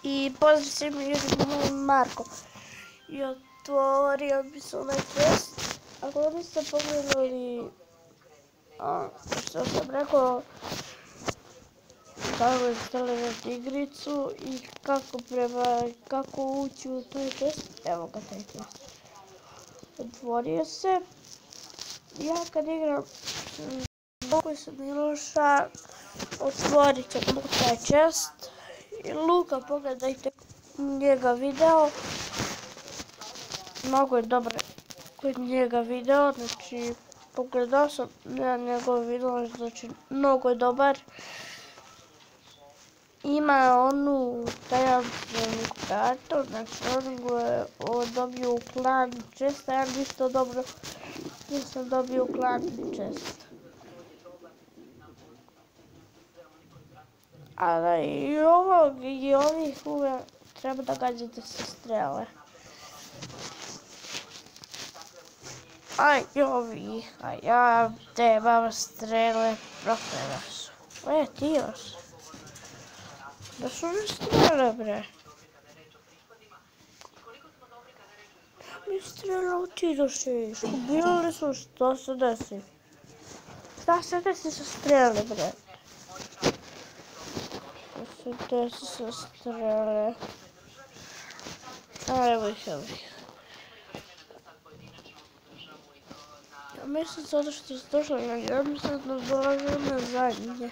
I pozdrav svim ljudima, Marko. I otvorio bi se onaj test. Ako niste pogledali što sam rekao, kako instalirati igricu i kako ući u taj test. Evo ga taj test. Otvorio se. Ja kad igram koji sam Miloša, otvorit ćemo taj test. I Luka, pogledajte njega video. Mnogo je dobar kod njega video, znači pogledao sam njegov video, znači mnogo je dobar. Ima onu tajamstvenu kartu, znači on je dobio u klan česta, ja isto dobro nisam dobio u klan čest. Ali i ovog i ovih uvek treba da gađate sa strele. Aj ovih, a ja trebam strele profera su. Ti još. Da su mi strele, bre. Mi strela utidošiš, ubijali su, što se desi? Šta se desi sa strele, bre? Što se desi sa strele? A evo ih. Ja mislim sada što se došla, ja mislim da dolazim na zadnje.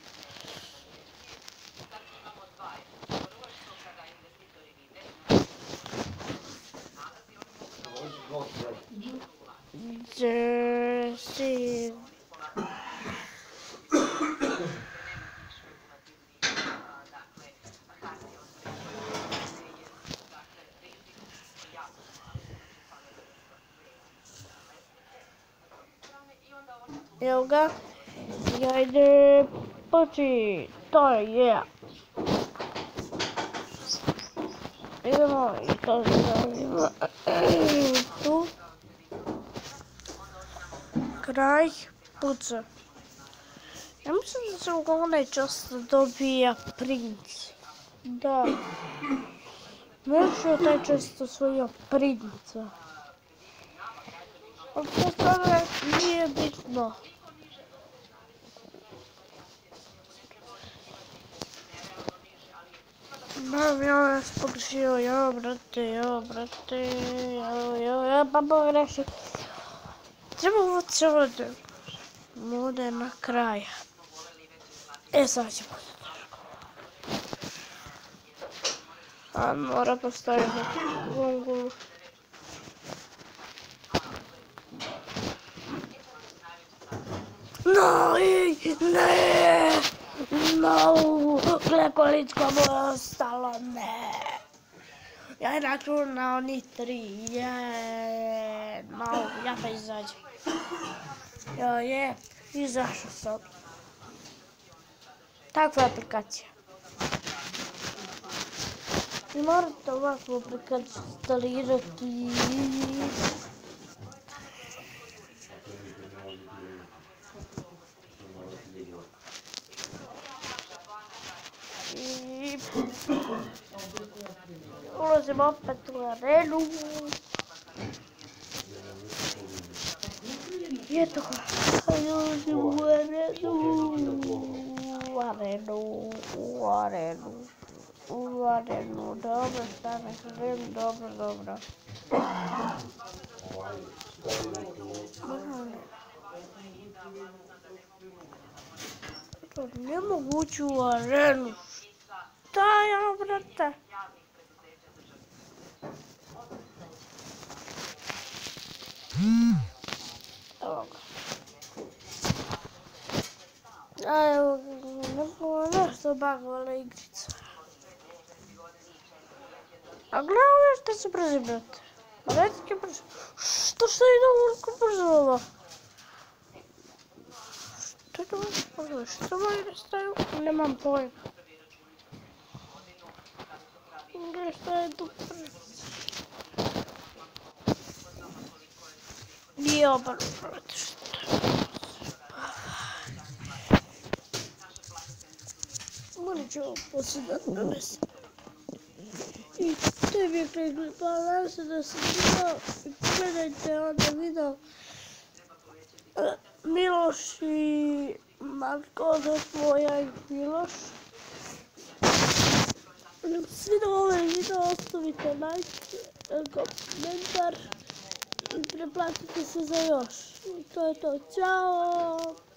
Jesse. Evo ga, ja ide poći, to je. Idemo i to stavimo tu. Kraj puca. Ja mislim da se u onaj čas dobija princ. Da. Možda taj čas osvojio princa. Ali to sada nije bitno. Ja sam pogrešio, ja brate, pa pogrešio. Treba uvući ovdje. Ovdje na kraj. Sad će biti teško. Mora postaviti gongulu. Gle koliko mu je ostalo, ne. Ja je računao ni 3, ja pa izađem. Izašao sam. Takva je aplikacija. I morate ovakvu aplikaciju instalirati. I ulazimo opet u arenu. I eto ga, ulazimo u arenu. Dobro, stane krem, dobro. Ne mogu ući u arenu. Šta ja, brate? Evo ga. Evo ga, nešto bagvala igrica. A gledaj što se brzi, brate. Redski brzo. Što ide ovoliko brzo ovo? Što ide ovoliko brzo? Što moji ne staju? Nemam pojma. Gledaj što je tu brzo. Nije obar, brate, što? Morat ću ovo poslije da donesem. I to je bio kraj klipa, nadam se da se vidio i pogledajte onda video Miloš i Marko, Moja i Miloš. Ako se vidio ovaj video, ostavite like, komentar i preplatite se za još. I to je to, ćao!